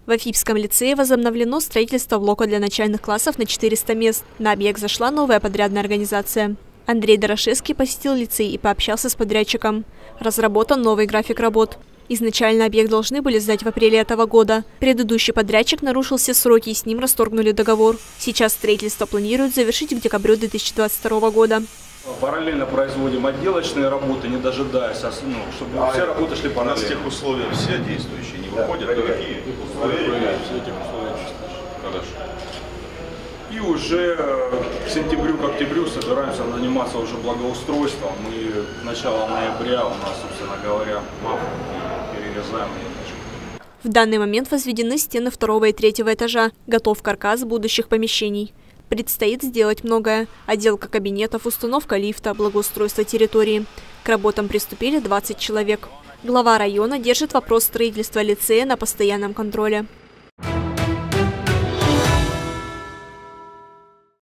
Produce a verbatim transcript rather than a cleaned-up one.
В Афипском лицее возобновлено строительство блока для начальных классов на четыреста мест. На объект зашла новая подрядная организация. Андрей Дорошевский посетил лицей и пообщался с подрядчиком. Разработан новый график работ. Изначально объект должны были сдать в апреле этого года. Предыдущий подрядчик нарушил все сроки и с ним расторгнули договор. Сейчас строительство планируют завершить к декабрю две тысячи двадцать второго года. Параллельно производим отделочные работы, не дожидаясь, ну, чтобы а все работы шли параллельно. У нас тех условий все действующие не выходят, да, какие условия? Хорошо. И уже к сентябрю, к октябрю собираемся заниматься уже благоустройством. И начало ноября у нас, собственно говоря, МАФ перерезаем. В данный момент возведены стены второго и третьего этажа. Готов каркас будущих помещений. Предстоит сделать многое. Отделка кабинетов, установка лифта, благоустройство территории. К работам приступили двадцать человек. Глава района держит вопрос строительства лицея на постоянном контроле.